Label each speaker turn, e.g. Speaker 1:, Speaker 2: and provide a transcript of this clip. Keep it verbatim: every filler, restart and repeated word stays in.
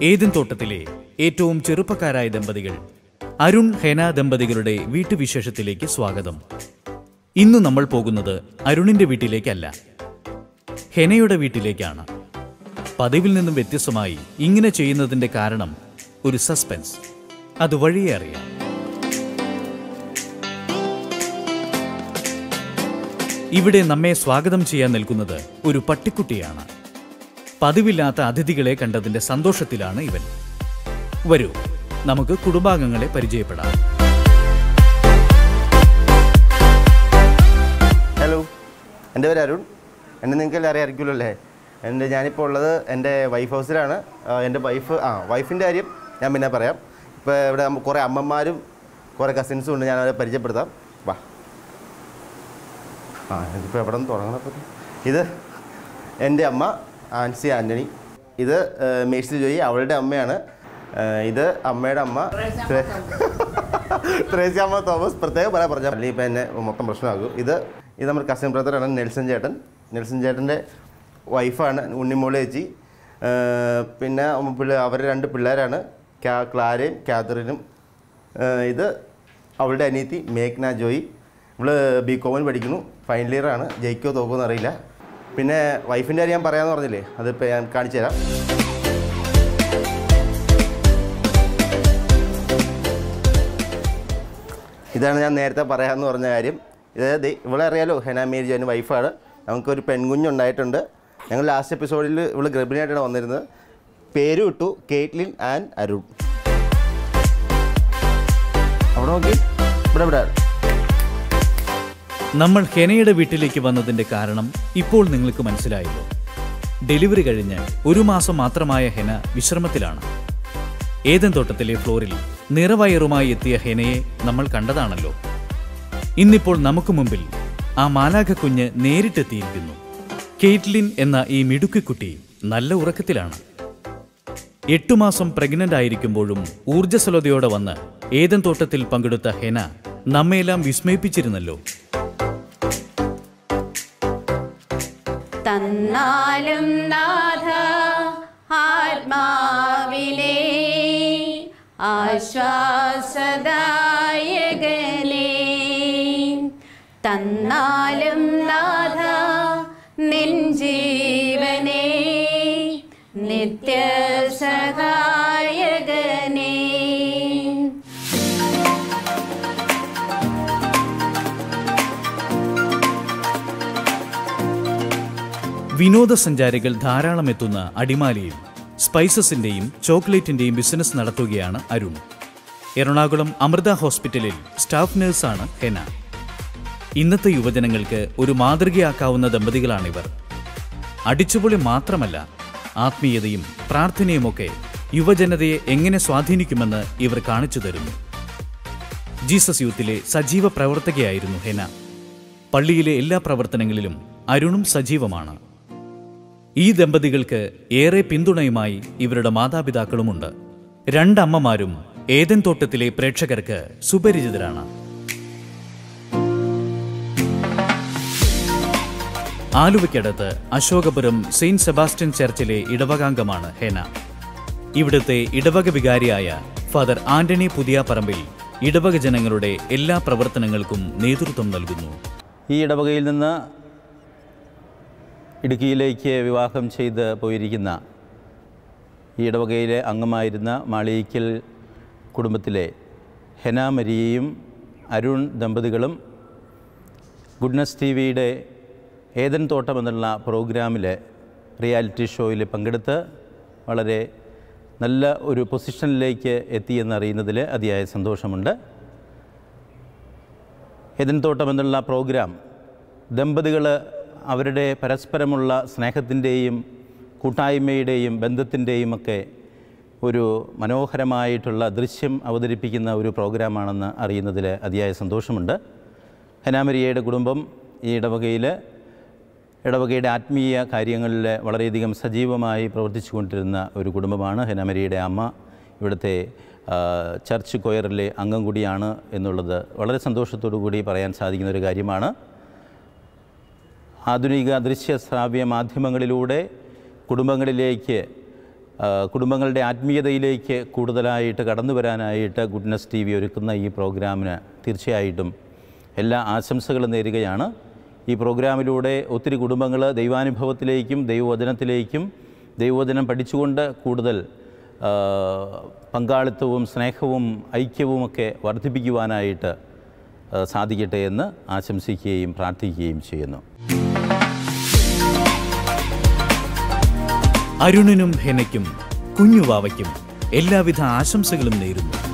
Speaker 1: Eden തോട്ടത്തിലെ ഏറ്റവും ചെറുപ്പക്കാരായ ദമ്പതികൾ അരുൺ ഹെന ദമ്പതികളുടെ വീട്ടുവിശേഷത്തിലേക്ക് സ്വാഗതം. ഇന്ന് നമ്മൾ പോകുന്നത് അരുണിന്റെ വീട്ടിലേക്കല്ല, ഹെനയുടെ വീട്ടിലേക്കാണ്. പതിവിൽ നിന്നും വ്യത്യസ്തമായി ഇങ്ങനെ ചെയ്യുന്നതിന്റെ കാരണം ഒരു സസ്പെൻസ്. അത് വഴിയേ അറിയാം. ഇവിടെ നമ്മെ സ്വാഗതം ചെയ്യാൻ നിൽക്കുന്നത് ഒരു പട്ടിക്കുട്ടിയാണ്. പതിവില്ലാത്ത അതിഥികളെ കണ്ടതിന്റെ സന്തോഷത്തിലാണ് ഇവൻ. വരൂ, നമുക്ക് കുടുംബാംഗങ്ങളെ പരിചയപ്പെടാം.
Speaker 2: ഹലോ, എൻ്റെ പേര് അരുൺ. എന്നെ നിങ്ങൾക്കെല്ലാം അറിയാമായിരിക്കുമല്ലോ അല്ലേ? എൻ്റെ ഞാനിപ്പോൾ ഉള്ളത് എൻ്റെ വൈഫ് ഹൗസിലാണ്. എൻ്റെ വൈഫ് ആ വൈഫിൻ്റെ കാര്യം ഞാൻ പിന്നെ പറയാം. ഇപ്പോൾ ഇവിടെ കുറേ അമ്മമാരും കുറേ കസിൻസും ഉണ്ട്, ഞാൻ അവരെ പരിചയപ്പെടുത്താം. വാ. ആ ഇതിപ്പോൾ എവിടെ നിന്ന് തുടങ്ങണപ്പോൾ? ഇത് എൻ്റെ അമ്മ ആൻസി ആൻ്റണി. ഇത് മേഴ്സി ജോയി, അവളുടെ അമ്മയാണ്. ഇത് അമ്മയുടെ അമ്മ ത്രേസി അമ്മ തോമസ്. പ്രത്യേകം പറയാൻ പറഞ്ഞാൽ അല്ലെങ്കിൽ ഇപ്പം എന്നെ മൊത്തം പ്രശ്നമാകും. ഇത് ഇത് നമ്മുടെ കസിൻ ബ്രദറാണ് നെൽസൺ ചേട്ടൻ. നെൽസൺ ചേട്ടൻ്റെ വൈഫാണ് ഉണ്ണിമോള് ചേച്ചി. പിന്നെ പിള്ളേ അവരുടെ രണ്ട് പിള്ളേരാണ്, ക്ലാരയും കാതറിനും. ഇത് അവളുടെ അനിയത്തി മേഘ്ന ജോയി. ഇവള് ബി കോമിൽ പഠിക്കുന്നു, ഫൈനൽ ഇയർ ആണ്. ജയിക്കോ തോക്കുമോ എന്നറിയില്ല. പിന്നെ വൈഫിൻ്റെ കാര്യം ഞാൻ പറയാമെന്ന് പറഞ്ഞില്ലേ, അതിപ്പോൾ ഞാൻ കാണിച്ചു തരാം. ഇതാണ് ഞാൻ നേരത്തെ പറയാമെന്ന് പറഞ്ഞ കാര്യം. ഇത് ഇവളെ അറിയാലോ, ഹെന മേരി ജോയിൻ്റെ വൈഫാണ്. നമുക്കൊരു പെൺകുഞ്ഞുണ്ടായിട്ടുണ്ട്. ഞങ്ങൾ ലാസ്റ്റ് എപ്പിസോഡിൽ ഇവൾ ഗർഭിണിയായിട്ടാണ് വന്നിരുന്നത്. പേര് ഇട്ടു കേറ്റ്ലിൻ ആൻഡ് അരുൺ. അവിടെ നോക്കി, ഇവിടെ ഇവിടെ
Speaker 1: നമ്മൾ ഹെനയുടെ വീട്ടിലേക്ക് വന്നതിന്റെ കാരണം ഇപ്പോൾ നിങ്ങൾക്ക് മനസ്സിലായല്ലോ. ഡെലിവറി കഴിഞ്ഞ് ഒരു മാസം മാത്രമായ ഹെന വിശ്രമത്തിലാണ്. ഏദൻ തോട്ടത്തിലെ ഫ്ലോറിൽ നിറവയറുമായി എത്തിയ ഹെനയെ നമ്മൾ കണ്ടതാണല്ലോ. ഇന്നിപ്പോൾ നമുക്ക് മുമ്പിൽ ആ മാലാഖ കുഞ്ഞ് നേരിട്ടെത്തിയിരിക്കുന്നു. കേറ്റ്ലിൻ എന്ന ഈ മിടുക്കിക്കുട്ടി നല്ല ഉറക്കത്തിലാണ്. എട്ടു മാസം പ്രഗ്നന്റ് ആയിരിക്കുമ്പോഴും ഊർജ്ജസ്വലതയോടെ വന്ന് ഏദൻ തോട്ടത്തിൽ പങ്കെടുത്ത ഹെന നമ്മയെല്ലാം വിസ്മയിപ്പിച്ചിരുന്നല്ലോ.
Speaker 3: തന്നാലും നാഥ ആത്മാവിലേ ആശ്വാസദായകനേ, തന്നാലും നാഥ നിൻ ജീവനേ നിത്യസഹായകനേ.
Speaker 1: വിനോദസഞ്ചാരികൾ ധാരാളം എത്തുന്ന അടിമാലിയിൽ സ്പൈസസിന്റെയും ചോക്ലേറ്റിന്റെയും ബിസിനസ് നടത്തുകയാണ് അരുൺ. എറണാകുളം അമൃത ഹോസ്പിറ്റലിൽ സ്റ്റാഫ് നഴ്സാണ് ഹെന. ഇന്നത്തെ യുവജനങ്ങൾക്ക് ഒരു മാതൃകയാക്കാവുന്ന ദമ്പതികളാണിവർ. അടിച്ചുപൊളി മാത്രമല്ല, ആത്മീയതയും പ്രാർത്ഥനയുമൊക്കെ യുവജനതയെ എങ്ങനെ സ്വാധീനിക്കുമെന്ന് ഇവർ കാണിച്ചു തരുന്നു. ജീസസ് യൂത്തിലെ സജീവ പ്രവർത്തകയായിരുന്നു ഹെന. പള്ളിയിലെ എല്ലാ പ്രവർത്തനങ്ങളിലും അരുണും സജീവമാണ്. ഈ ദമ്പതികൾക്ക് ഏറെ പിന്തുണയുമായി ഇവരുടെ മാതാപിതാക്കളുമുണ്ട്. രണ്ടമ്മമാരും ഏദൻ തോട്ടത്തിലെ പ്രേക്ഷകർക്ക് സുപരിചിതരാണ്. ആലുവയ്ക്കടുത്ത് അശോകപുരം സെയിന്റ് സെബാസ്റ്റ്യൻ ചർച്ചിലെ ഇടവകാംഗമാണ് ഹെന. ഇവിടുത്തെ ഇടവക വികാരിയായ ഫാദർ ആന്റണി പുതിയാപ്പറമ്പിൽ ഇടവക ജനങ്ങളുടെ എല്ലാ പ്രവർത്തനങ്ങൾക്കും നേതൃത്വം നൽകുന്നു.
Speaker 4: ഈ ഇടവകയിൽ നിന്ന് ഇടുക്കിയിലേക്ക് വിവാഹം ചെയ്ത് പോയിരിക്കുന്ന ഈ ഇടവകയിലെ അംഗമായിരുന്ന മാളിയിക്കൽ കുടുംബത്തിലെ ഹെന മരിയയും അരുൺ ദമ്പതികളും ഗുഡ്നസ് ടി വിയുടെ ഏദൻ തോട്ടം എന്നുള്ള പ്രോഗ്രാമിലെ റിയാലിറ്റി ഷോയിൽ പങ്കെടുത്ത് വളരെ നല്ല ഒരു പൊസിഷനിലേക്ക് എത്തിയെന്നറിയുന്നതിൽ അതിയായ സന്തോഷമുണ്ട്. ഏദൻ തോട്ടം എന്നുള്ള പ്രോഗ്രാം ദമ്പതികൾ അവരുടെ പരസ്പരമുള്ള സ്നേഹത്തിൻ്റെയും കൂട്ടായ്മയുടെയും ബന്ധത്തിൻ്റെയും ഒക്കെ ഒരു മനോഹരമായിട്ടുള്ള ദൃശ്യം അവതരിപ്പിക്കുന്ന ഒരു പ്രോഗ്രാമാണെന്ന് അറിയുന്നതിൽ അതിയായ സന്തോഷമുണ്ട്. ഹെനാമരിയയുടെ കുടുംബം ഈ ഇടവകയിൽ ഇടവകയുടെ ആത്മീയ കാര്യങ്ങളിൽ വളരെയധികം സജീവമായി പ്രവർത്തിച്ചു കൊണ്ടിരുന്ന ഒരു കുടുംബമാണ്. ഹെനാമരിയയുടെ അമ്മ ഇവിടുത്തെ ചർച്ച് കൊയറിലെ അംഗം കൂടിയാണ് എന്നുള്ളത് വളരെ സന്തോഷത്തോടു കൂടി പറയാൻ സാധിക്കുന്ന ഒരു കാര്യമാണ്. ആധുനിക ദൃശ്യ ശ്രാവ്യ മാധ്യമങ്ങളിലൂടെ കുടുംബങ്ങളിലേക്ക് കുടുംബങ്ങളുടെ ആത്മീയതയിലേക്ക് കൂടുതലായിട്ട് കടന്നു വരാനായിട്ട് ഗുഡ്നസ് ടി വി ഒരുക്കുന്ന ഈ പ്രോഗ്രാമിന് തീർച്ചയായിട്ടും എല്ലാ ആശംസകളും നേരുകയാണ്. ഈ പ്രോഗ്രാമിലൂടെ ഒത്തിരി കുടുംബങ്ങൾ ദൈവാനുഭവത്തിലേക്കും ദൈവവചനത്തിലേക്കും ദൈവവചനം പഠിച്ചുകൊണ്ട് കൂടുതൽ പങ്കാളിത്തവും സ്നേഹവും ഐക്യവുമൊക്കെ വർദ്ധിപ്പിക്കുവാനായിട്ട് സാധിക്കട്ടെ എന്ന് ആശംസിക്കുകയും പ്രാർത്ഥിക്കുകയും ചെയ്യുന്നു.
Speaker 1: അരുണിനും ഹെനയ്ക്കും കുഞ്ഞുവാവയ്ക്കും എല്ലാവിധ ആശംസകളും നേരുന്നു.